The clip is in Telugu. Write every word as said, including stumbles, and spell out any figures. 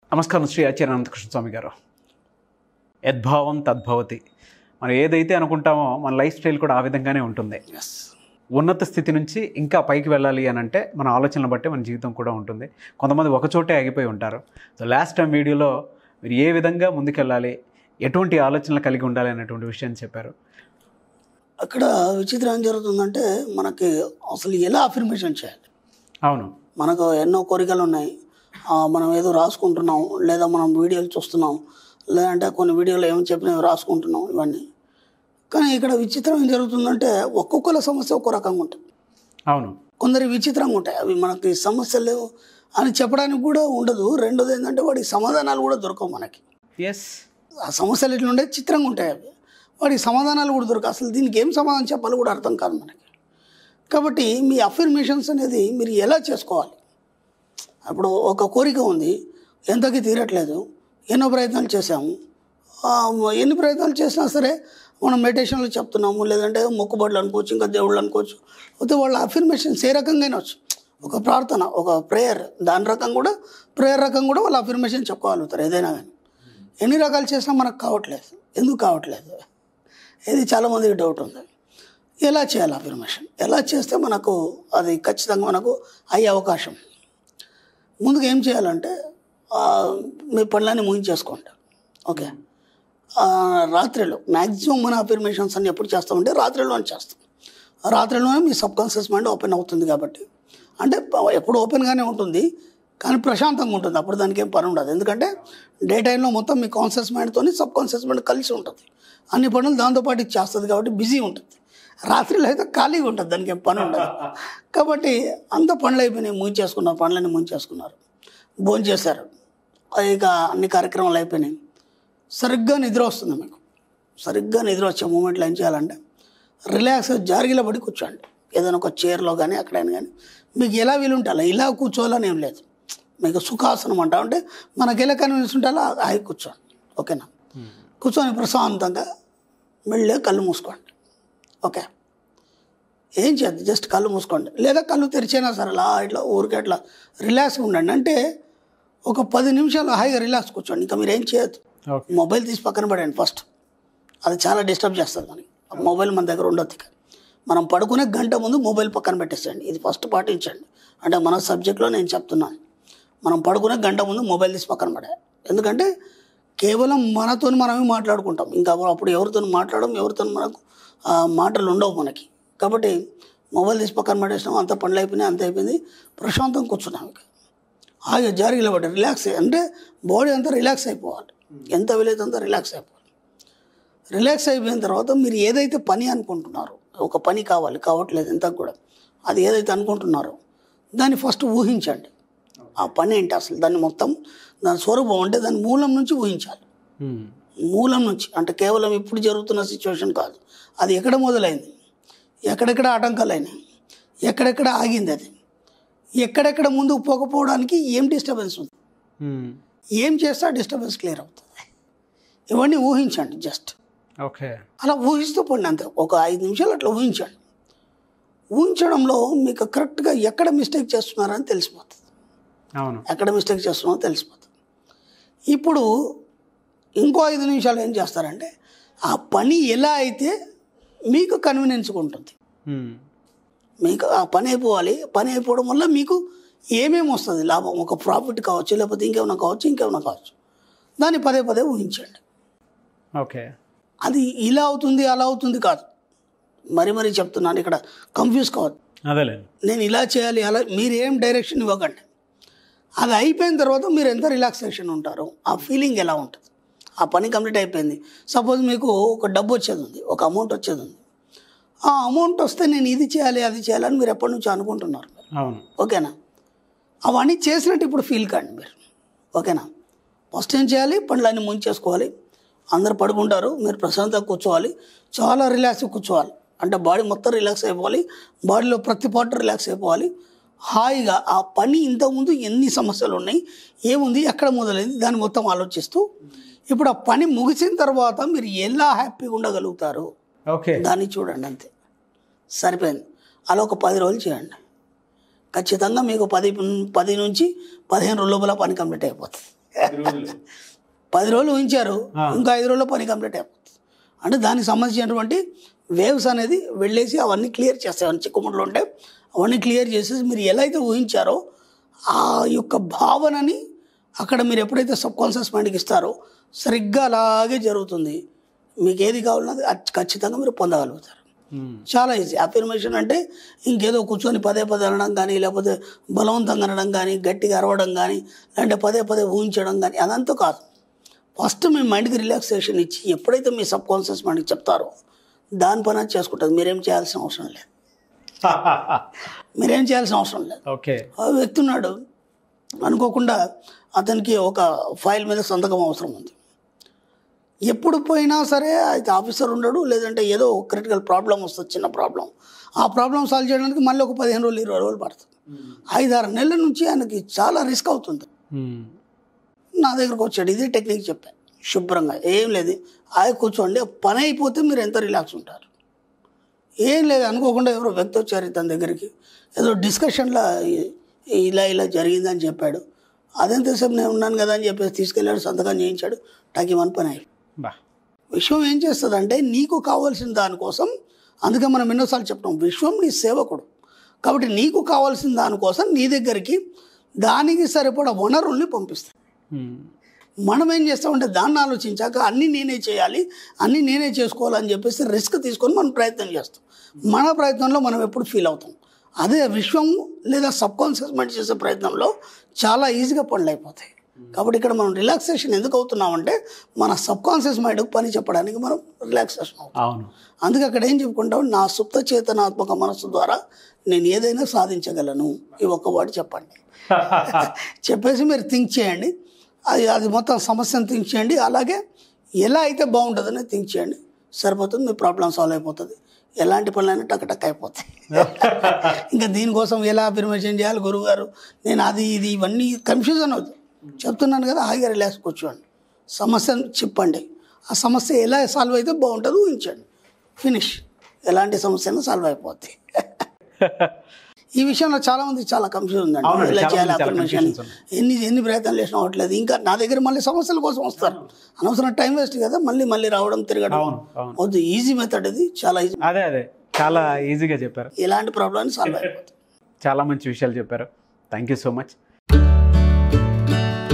నమస్కారం శ్రీ ఆచార్య అనంత కృష్ణ స్వామి గారు. యద్భావం తద్భవతి. మనం ఏదైతే అనుకుంటామో మన లైఫ్ స్టైల్ కూడా ఆ విధంగానే ఉంటుంది. ఉన్నత స్థితి నుంచి ఇంకా పైకి వెళ్ళాలి అని అంటే మన ఆలోచనలు బట్టి మన జీవితం కూడా ఉంటుంది. కొంతమంది ఒకచోటే ఆగిపోయి ఉంటారు. సో లాస్ట్ టైం వీడియోలో మీరు ఏ విధంగా ముందుకెళ్ళాలి, ఎటువంటి ఆలోచనలు కలిగి ఉండాలి అనేటువంటి విషయాన్ని చెప్పారు. అక్కడ విచిత్రం ఏం జరుగుతుందంటే మనకి అసలు ఎలా అఫర్మేషన్ చేయాలి. అవును, మనకు ఎన్నో కోరికలు ఉన్నాయి. మనం ఏదో రాసుకుంటున్నాం, లేదా మనం వీడియోలు చూస్తున్నాం, లేదంటే కొన్ని వీడియోలు ఏమని చెప్పినవి రాసుకుంటున్నాం, ఇవన్నీ. కానీ ఇక్కడ విచిత్రం ఏం జరుగుతుందంటే ఒక్కొక్కల సమస్య ఒక్కో రకంగా ఉంటుంది. అవును, కొందరి విచిత్రంగా ఉంటాయి. అవి మనకి సమస్యలు అని చెప్పడానికి కూడా ఉండదు. రెండోది ఏంటంటే వాడికి సమాధానాలు కూడా దొరకవు మనకి. ఎస్, ఆ సమస్యలు ఎట్లా ఉండే చిత్రంగా ఉంటాయి. అవి వాడికి సమాధానాలు కూడా దొరకవు. అసలు దీనికి ఏం సమాధానం చెప్పాలో కూడా అర్థం కాదు మనకి. కాబట్టి మీ అఫర్మేషన్స్ అనేది మీరు ఎలా చేసుకోవాలి. ఇప్పుడు ఒక కోరిక ఉంది, ఎంతకీ తీరట్లేదు, ఎన్నో ప్రయత్నాలు చేసాము. ఎన్ని ప్రయత్నాలు చేసినా సరే మనం మెడిటేషన్లో చెప్తున్నాము, లేదంటే మొక్కుబడులు అనుకోవచ్చు, ఇంకా దేవుళ్ళు అనుకోవచ్చు. అయితే వాళ్ళ అఫర్మేషన్స్ ఏ రకంగా వచ్చు. ఒక ప్రార్థన, ఒక ప్రేయర్, దాని రకం కూడా ప్రేయర్ రకం కూడా వాళ్ళ అఫర్మేషన్ చెప్పుకోగలుగుతారు ఏదైనా కానీ. ఎన్ని రకాలు చేసినా మనకు కావట్లేదు. ఎందుకు కావట్లేదు? ఇది చాలామందికి డౌట్ ఉంది. ఎలా చేయాలి అఫర్మేషన్? ఎలా చేస్తే మనకు అది ఖచ్చితంగా మనకు అయ్యే అవకాశం. ముందుగా ఏం చేయాలంటే మీ పనులన్నీ ముగించేసుకోండి. ఓకే, రాత్రిలో మ్యాక్సిమం మన అఫర్మేషన్స్ అన్ని ఎప్పుడు చేస్తామంటే రాత్రిలోనే చేస్తాం. రాత్రిలోనే మీ సబ్ కాన్షియస్ మైండ్ ఓపెన్ అవుతుంది. కాబట్టి అంటే ఎప్పుడు ఓపెన్గానే ఉంటుంది, కానీ ప్రశాంతంగా ఉంటుంది. అప్పుడు దానికి ఏం పని ఉండదు. ఎందుకంటే డే టైంలో మొత్తం మీ కాన్షియస్ మైండ్తో సబ్ కాన్షియస్ మైండ్ కలిసి ఉంటుంది. అన్ని పనులు దాంతోపాటు చేస్తుంది కాబట్టి బిజీ ఉంటుంది. రాత్రిలో అయితే ఖాళీగా ఉంటుంది, దానికి ఏం పని ఉండదు. కాబట్టి అంత పనులు అయిపోయినాయి, ముంచేసుకున్నారు, పనులన్నీ ముంచేసుకున్నారు, భోజనం చేశారు, ఇక అన్ని కార్యక్రమాలు అయిపోయినాయి. సరిగ్గా నిద్ర వస్తుంది మీకు. సరిగ్గా నిద్ర వచ్చే మూమెంట్లో ఏం చేయాలంటే రిలాక్స్ జారిగిలా పడి కూర్చోండి. ఏదైనా ఒక చైర్లో కానీ ఎక్కడైనా కానీ మీకు ఎలా వీలుంటే అలా. ఇలా కూర్చోవాలని ఏం లేదు. మీకు సుఖాసనం అంటా ఉంటే మనకి ఎలా కన్వీనియన్స్ ఉంటే అలా ఆగి కూర్చోండి. ఓకేనా? కూర్చొని ప్రశాంతంగా మెల్లే కళ్ళు మూసుకోండి. ఓకే, ఏం చేయద్దు, జస్ట్ కళ్ళు మూసుకోండి, లేదా కళ్ళు తెరిచైనా సరే అలా ఇట్లా ఊరికే అట్లా రిలాక్స్గా ఉండండి. అంటే ఒక పది నిమిషాలు హాయిగా రిలాక్స్ కూర్చోండి. ఇంకా మీరు ఏం చేయొద్దు. మొబైల్ తీసి పక్కన పడండి ఫస్ట్. అది చాలా డిస్టర్బ్ చేస్తుంది మనకి. మొబైల్ మన దగ్గర ఉండొద్దు. ఇక మనం పడుకునే గంట ముందు మొబైల్ పక్కన పెట్టేసేయండి. ఇది ఫస్ట్ పాటించండి. అంటే మన సబ్జెక్ట్లో నేను చెప్తున్నాను, మనం పడుకునే గంట ముందు మొబైల్ తీసి పక్కన పడాలి. ఎందుకంటే కేవలం మనతో మనమే మాట్లాడుకుంటాం. ఇంకా అప్పుడు ఎవరితో మాట్లాడడం, ఎవరితో మనకు మాటలు ఉండవు మనకి. కాబట్టి మొబైల్ తీసి పక్కన పడేసినాం, అంత పనులు అయిపోయినాయి, అంత అయిపోయింది, ప్రశాంతంగా కూర్చున్నాం. ఇక హాయిగా జారిగిలా పడ్డారు. రిలాక్స్ అంటే బాడీ అంతా రిలాక్స్ అయిపోవాలి. ఎంత వీలైతే అంత రిలాక్స్ అయిపోవాలి. రిలాక్స్ అయిపోయిన తర్వాత మీరు ఏదైతే పని అనుకుంటున్నారో, ఒక పని కావాలి, కావట్లేదు ఎంత కూడా, అది ఏదైతే అనుకుంటున్నారో దాన్ని ఫస్ట్ ఊహించండి. ఆ పని ఏంటి అసలు, దాన్ని మొత్తం దాని స్వరూపం అంటే దాని మూలం నుంచి ఊహించాలి. మూలం నుంచి అంటే కేవలం ఇప్పుడు జరుగుతున్న సిచ్యువేషన్ కాదు. అది ఎక్కడ మొదలైంది, ఎక్కడెక్కడ ఆటంకాలు అయినాయి, ఎక్కడెక్కడ ఆగింది, అది ఎక్కడెక్కడ ముందుకు పోకపోవడానికి ఏం డిస్టర్బెన్స్ ఉంది, ఏం చేస్తే ఆ డిస్టర్బెన్స్ క్లియర్ అవుతుంది. ఇవన్నీ ఊహించండి జస్ట్. ఓకే, అలా ఊహిస్తూ పడి అంతే ఒక ఐదు నిమిషాలు అట్లా ఊహించండి. ఊహించడంలో మీకు కరెక్ట్గా ఎక్కడ మిస్టేక్ చేస్తున్నారని తెలిసిపోతుంది. అవును, ఎక్కడ మిస్టేక్ చేస్తున్నారో తెలిసిపోతుంది. ఇప్పుడు ఇంకో ఐదు నిమిషాలు ఏం చేస్తారంటే ఆ పని ఎలా అయితే మీకు కన్వీనియన్స్గా ఉంటుంది, మీకు ఆ పని అయిపోవాలి. పని అయిపోవడం వల్ల మీకు ఏమేమి వస్తుంది లాభం, ఒక ప్రాఫిట్ కావచ్చు, లేకపోతే ఇంకేమైనా కావచ్చు, ఇంకేమైనా కావచ్చు, దాన్ని పదే పదే ఊహించండి. ఓకే, అది ఇలా అవుతుంది అలా అవుతుంది కాదు. మరి మరీ చెప్తున్నాను, ఇక్కడ కన్ఫ్యూజ్ కావద్దు. అదేలే, నేను ఇలా చేయాలి అలా మీరు ఏం డైరెక్షన్ ఇవ్వకండి. అది అయిపోయిన తర్వాత మీరు ఎంత రిలాక్సేషన్ ఉంటారో, ఆ ఫీలింగ్ ఎలా ఉంటుంది. ఆ పని కంప్లీట్ అయిపోయింది. సపోజ్ మీకు ఒక డబ్బు వచ్చేది ఉంది, ఒక అమౌంట్ వచ్చేది ఉంది. ఆ అమౌంట్ వస్తే నేను ఇది చేయాలి అది చేయాలని మీరు ఎప్పటి నుంచో అనుకుంటున్నారు. అవును, ఓకేనా? అవన్నీ చేసినట్టు ఇప్పుడు ఫీల్ కాండి మీరు. ఓకేనా? ఫస్ట్ ఏం చేయాలి, పనులన్నీ ముంచేసుకోవాలి. అందరు పడుకుంటారు, మీరు ప్రశాంతంగా కూర్చోవాలి, చాలా రిలాక్స్గా కూర్చోవాలి. అంటే బాడీ మొత్తం రిలాక్స్ అయిపోవాలి, బాడీలో ప్రతి పార్ట్ రిలాక్స్ అయిపోవాలి. హాయిగా ఆ పని ఇంతకుముందు ఎన్ని సమస్యలు ఉన్నాయి, ఏముంది, ఎక్కడ మొదలైంది, దాన్ని మొత్తం ఆలోచిస్తూ ఇప్పుడు ఆ పని ముగిసిన తర్వాత మీరు ఎలా హ్యాపీగా ఉండగలుగుతారు ఓకే దాన్ని చూడండి. అంతే, సరిపోయింది. అలా ఒక పది రోజులు చేయండి. ఖచ్చితంగా మీకు పది పది నుంచి పదిహేను రోజుల లోపల పని కంప్లీట్ అయిపోతుంది. పది రోజులు ఊహించారు, ఇంకా ఐదు రోజుల్లో పని కంప్లీట్ అయిపోతుంది. అంటే దానికి సంబంధించినటువంటి వేవ్స్ అనేది వెళ్ళేసి అవన్నీ క్లియర్ చేస్తాయి. అవన్నీ చిక్కుముట్లు ఉంటే అవన్నీ క్లియర్ చేసేసి మీరు ఎలా అయితే ఊహించారో ఆ యొక్క భావనని అక్కడ మీరు ఎప్పుడైతే సబ్ కాన్షియస్ మైండ్కి ఇస్తారో సరిగ్గా అలాగే జరుగుతుంది. మీకు ఏది కావాలన్నది ఖచ్చితంగా మీరు పొందగలుగుతారు. చాలా ఈజీ. అఫర్మేషన్ అంటే ఇంకేదో కూర్చొని పదే పదే అనడం కానీ, లేకపోతే బలవంతంగా అనడం కానీ, గట్టిగా అరవడం కానీ, లేదంటే పదే పదే ఊహించడం కానీ అదంతా కాదు. ఫస్ట్ మీ మైండ్కి రిలాక్సేషన్ ఇచ్చి ఎప్పుడైతే మీ సబ్ కాన్షియస్ మైండ్కి చెప్తారో దాని పని అది చేసుకుంటుంది. మీరేం చేయాల్సిన అవసరం లేదు. మీరేం చేయాల్సిన అవసరం లేదు. ఓకే. ఆ వ్యక్తి ఉన్నాడు, అనుకోకుండా అతనికి ఒక ఫైల్ మీద సంతకం అవసరం ఉంది. ఎప్పుడు పోయినా సరే అయితే ఆఫీసర్ ఉండడు, లేదంటే ఏదో క్రిటికల్ ప్రాబ్లం వస్తుంది, చిన్న ప్రాబ్లం. ఆ ప్రాబ్లం సాల్వ్ చేయడానికి మళ్ళీ ఒక పదిహేను రోజులు ఇరవై రోజులు పడుతుంది. ఐదారు నెలల నుంచి ఆయనకి చాలా రిస్క్ అవుతుంది. నా దగ్గరకు వచ్చాడు, ఇదే టెక్నిక్ చెప్పాను శుభ్రంగా. ఏం లేదు, ఆయన కూర్చోండి, పని అయిపోతే మీరు ఎంత రిలాక్స్ ఉంటారు. ఏం లేదు, అనుకోకుండా ఎవరో వ్యక్తి వచ్చారు తన దగ్గరికి, ఏదో డిస్కషన్లో ఇలా ఇలా జరిగిందని చెప్పాడు. అదెంతసేపు నేను ఉన్నాను కదా అని చెప్పేసి తీసుకెళ్ళాడు, సంతకం చేయించాడు, నాకు ఇవన్నీ పని అయ్యి. విశ్వం ఏం చేస్తుందంటే నీకు కావాల్సిన దానికోసం, అందుకే మనం ఎన్నోసార్లు చెప్తాం విశ్వం నీ సేవకుడు కాబట్టి నీకు కావాల్సిన దానికోసం నీ దగ్గరికి దానికి సరిపడా వనరుల్ని పంపిస్తాయి. మనం ఏం చేస్తామంటే దాన్ని ఆలోచించాక అన్నీ నేనే చేయాలి, అన్నీ నేనే చేసుకోవాలని చెప్పేసి రిస్క్ తీసుకొని మనం ప్రయత్నం చేస్తాం. మన ప్రయత్నంలో మనం ఎప్పుడు ఫీల్ అవుతాం. అదే విశ్వం లేదా సబ్ కాన్షియస్ మైండ్ చేసే ప్రయత్నంలో చాలా ఈజీగా పనులు అయిపోతాయి. కాబట్టి ఇక్కడ మనం రిలాక్సేషన్ ఎందుకు అవుతున్నామంటే మన సబ్ కాన్షియస్ మైండ్కి పని చెప్పడానికి మనం రిలాక్సేషన్ అవుతాం. అందుకే అక్కడ ఏం చెప్పుకుంటాం, నా సుప్త చేతనాత్మక మనస్సు ద్వారా నేను ఏదైనా సాధించగలను, ఈ ఒక్క వర్డ్ చెప్పండి. చెప్పేసి మీరు థింక్ చేయండి, అది అది మొత్తం సమస్యను థింక్ చేయండి, అలాగే ఎలా అయితే బాగుంటుందని థింక్ చేయండి, సరిపోతుంది, మీ ప్రాబ్లం సాల్వ్ అయిపోతుంది. ఎలాంటి పనులైనా టక్ టక్ అయిపోతాయి. ఇంకా దీనికోసం ఎలా అఫర్మేషన్ చేయాలి గురువు గారు, నేను అది ఇది ఇవన్నీ కన్ఫ్యూజన్ అవుతుంది. చెప్తున్నాను కదా, హాయిగా రిలాక్స్ కూర్చోండి, సమస్యను చెప్పండి, ఆ సమస్య ఎలా సాల్వ్ అయితే బాగుంటుంది ఊహించండి, ఫినిష్. ఎలాంటి సమస్యను సాల్వ్ అయిపోద్ది. ఈ విషయంలో చాలా మంది చాలా కన్ఫ్యూజ్ ఉందండి. ఇలా చేయాలి అఫర్మేషన్, ఎన్ని ఎన్ని ప్రయత్నాలు చేసినా అవ్వట్లేదు. ఇంకా నా దగ్గర మళ్ళీ సమస్యల కోసం వస్తారు, అనవసరం టైం వేస్ట్ కదా, మళ్ళీ మళ్ళీ రావడం తిరగడం వద్దు. ఈజీ మెథడ్ ఇది, చాలా ఈజీ. అదే అదే చాలా ఈజీగా చెప్పారు. ఎలాంటి ప్రాబ్లమ్ సాల్వ్ అయిపోతుంది. చాలా మంచి విషయాలు చెప్పారు. Thank you so much.